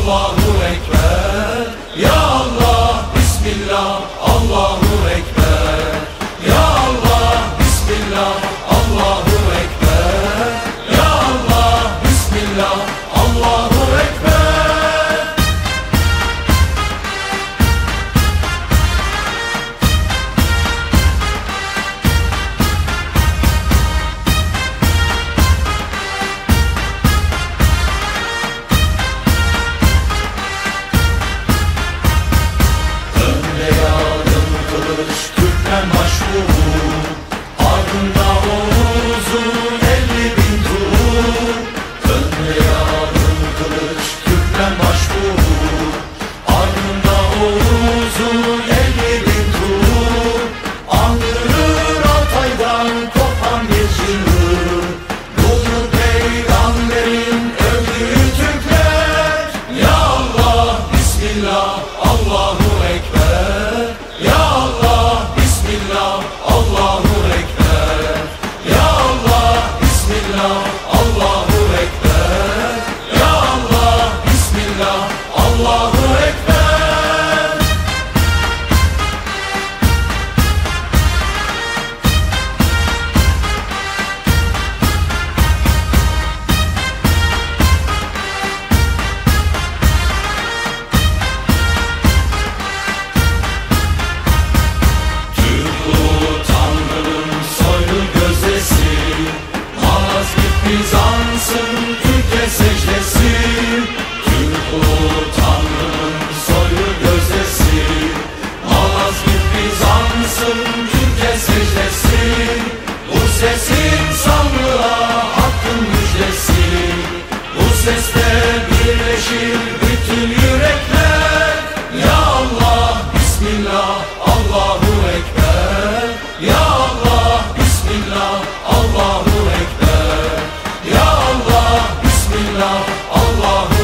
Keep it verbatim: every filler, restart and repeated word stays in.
Allahu Ekber. Ya Allah, Bismillah, Allahu Ekber. Ya Allah, Bismillah, Allahu Ekber. Ya Allah, Bismillah, Allahu Ekber. Türkmen başbuğu, ardında Oğuz'un elli bin tuğ. Önde yarın kılıç, Türkmen başbuğu, ardında Oğuz'un elli bin tuğ. Andırır Altay'dan kopan bir çığır, budur peygamberin öldüğü Türkler. Ya Allah, Bismillah, Allahu Ekber. Ya Allah, Bismillah, Allahu Ekber. Ya Allah, Bismillah, Allahu Ekber. Ya Allah, Bismillah, Allahu Ekber. Bizans'ın Türkiye secdesi, Türk ulu Tanrı'nın soylu gözdesi. Malazgirt Bizans'ın Türkiye secdesi, bu sesin sanrığa hakkın müjdesi. Bu seste birleşir bütün yürekler. Ya Allah, Bismillah, Allahu Ekber. Ya Allah, Bismillah, Allahu Ekber. Ya Allah, Bismillah, Allahu